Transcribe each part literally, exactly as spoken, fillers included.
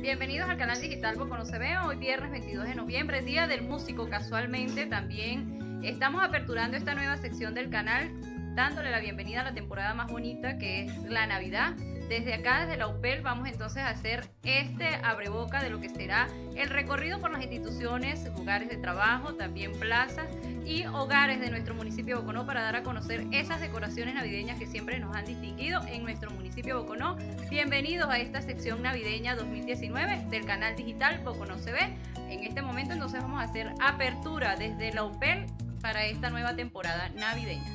Bienvenidos al canal digital Boconó Se Ve. Hoy viernes veintidós de noviembre, Día del Músico. Casualmente también estamos aperturando esta nueva sección del canal, dándole la bienvenida a la temporada más bonita, que es la Navidad. Desde acá, desde la U P E L, vamos entonces a hacer este abreboca de lo que será el recorrido por las instituciones, lugares de trabajo, también plazas y hogares de nuestro municipio de Boconó, para dar a conocer esas decoraciones navideñas que siempre nos han distinguido en nuestro municipio de Boconó. Bienvenidos a esta sección navideña dos mil diecinueve del canal digital Boconó Se Ve. En este momento entonces vamos a hacer apertura desde la U P E L para esta nueva temporada navideña.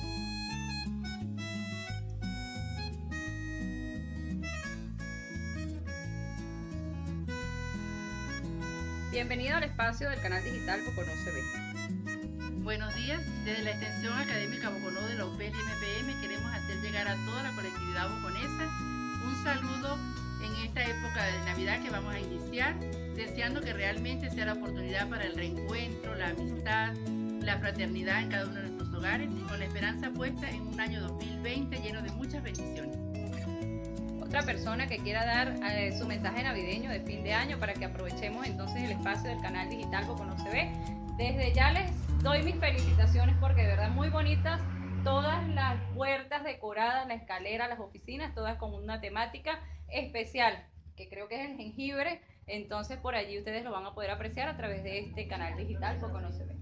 Bienvenido al espacio del canal digital Boconó Se Ve. Buenos días, desde la extensión académica Boconó de la U P E L y M P M queremos hacer llegar a toda la colectividad boconesa un saludo en esta época de Navidad que vamos a iniciar, deseando que realmente sea la oportunidad para el reencuentro, la amistad, la fraternidad en cada uno de nuestros hogares, y con la esperanza puesta en un año dos mil veinte lleno de muchas bendiciones. Otra persona que quiera dar eh, su mensaje navideño de fin de año, para que aprovechemos entonces el espacio del canal digital Boconó Se Ve. Desde ya les doy mis felicitaciones, porque de verdad muy bonitas todas las puertas decoradas, la escalera, las oficinas, todas con una temática especial, que creo que es el jengibre. Entonces por allí ustedes lo van a poder apreciar a través de este canal digital Boconó Se Ve.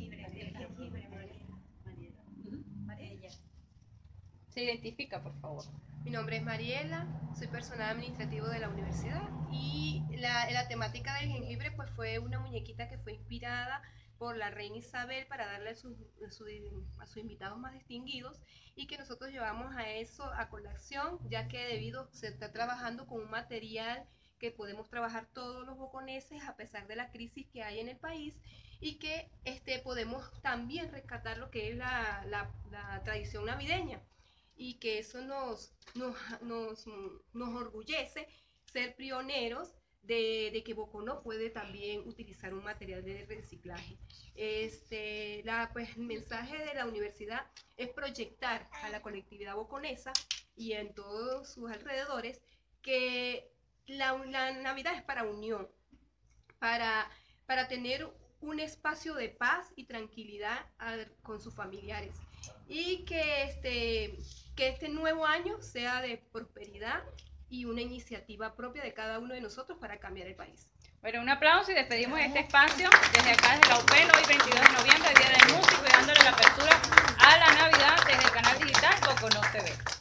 Se identifica, por favor. Mi nombre es Mariela, soy personal administrativo de la universidad, y la, la temática del jengibre pues fue una muñequita que fue inspirada por la reina Isabel para darle a sus, a sus, a sus invitados más distinguidos, y que nosotros llevamos a eso a colación, ya que debido se está trabajando con un material que podemos trabajar todos los boconeses a pesar de la crisis que hay en el país, y que este, podemos también rescatar lo que es la, la, la tradición navideña, y que eso nos, nos, nos, nos orgullece ser pioneros de, de que Boconó puede también utilizar un material de reciclaje. Este, la, pues, el mensaje de la universidad es proyectar a la colectividad boconesa y en todos sus alrededores que la, la Navidad es para unión, para, para tener un espacio de paz y tranquilidad a, con sus familiares, y que este, que este nuevo año sea de prosperidad y una iniciativa propia de cada uno de nosotros para cambiar el país. Bueno, un aplauso y despedimos este espacio desde acá, desde la U P E L, hoy veintidós de noviembre, Día del Músico, y dándole la apertura a la Navidad desde el canal digital Boconó Se Ve.